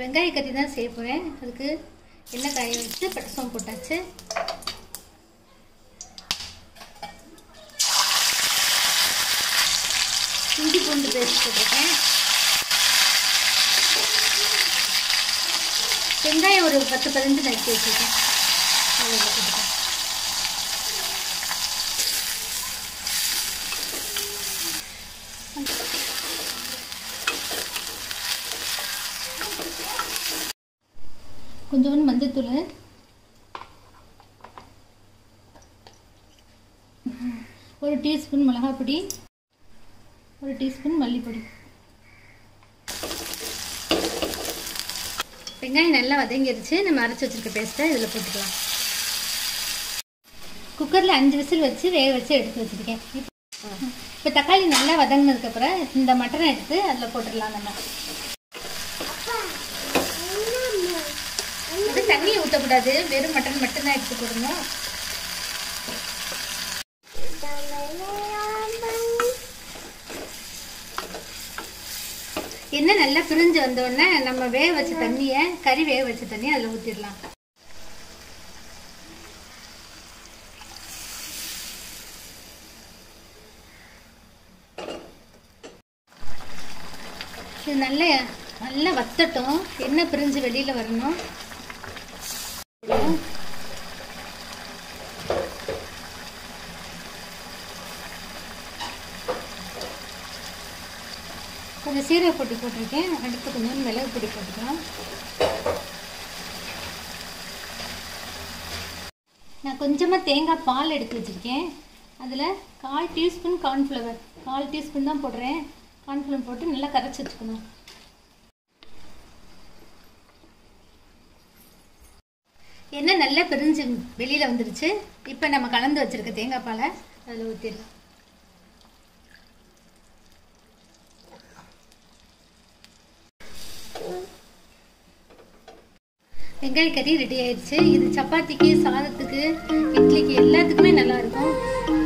வெங்காய கறி தான் செய்ய போகிறேன். அதுக்கு எண்ணெய் காய வச்சு பட்டை சோம்பு போட்டாச்சு. இஞ்சி பூண்டு பேஸ்ட் போட்டிருக்கேன். வெங்காயம் ஒரு 10-15 நறுக்கி வச்சுருக்கேன். அதில் போட்டுருக்கேன். கொஞ்சோண்டு மஞ்சத்தூள், ஒரு டீஸ்பூன் மிளகாய் பொடி, ஒரு டீஸ்பூன் மல்லிப்பொடி. வெங்காயம் நல்லா வதங்கிருச்சு. நம்ம அரைச்சி வச்சிருக்க பேஸ்ட்டை இதில் போட்டுக்கலாம். குக்கரில் 5 விசில் வச்சு வேக வச்சு எடுத்து வச்சுருக்கேன். இப்போ தக்காளி நல்லா வதங்கினதுக்கப்புறம் இந்த மட்டனை எடுத்து அதில் போட்டுடலாம். நம்ம இது தண்ணியை ஊற்றக்கூடாது, வெறும் மட்டன் மட்டும்தான் எடுத்து போடணும். எண்ணெய் நல்லா பிரிஞ்சு வந்தோடனே நம்ம வேக வச்ச தண்ணியை, கறி வேக வச்ச தண்ணியை அதில் ஊற்றிடலாம். இது நல்லா வத்தட்டும். எண்ணெய் பிரிஞ்சு வெளியில் வரணும். கொஞ்சம் சீரக பொடி போட்டிருக்கேன். அடுத்து கொஞ்சம் மிளகு பொடி போட்டுக்கலாம். நான் கொஞ்சமாக தேங்காய் பால் எடுத்து வச்சுருக்கேன். அதில் 1/4 டீஸ்பூன் கார்ன்ஃப்ளவர், 1/4 டீஸ்பூன் தான் போடுறேன். கார்ன்ஃப்ளவர் போட்டு நல்லா கரைச்சி வச்சுக்கணும். எண்ணெய் நல்லா பிரிஞ்சு வெளியில் வந்துருச்சு. இப்போ நம்ம கலந்து வச்சுருக்க தேங்காய் பாலை அதில் ஊற்றிடலாம். வெங்காய கறி ரெடி ஆயிடுச்சு. இது சப்பாத்திக்கு, சாதத்துக்கு, இட்லிக்கு எல்லாத்துக்குமே நல்லா இருக்கும்.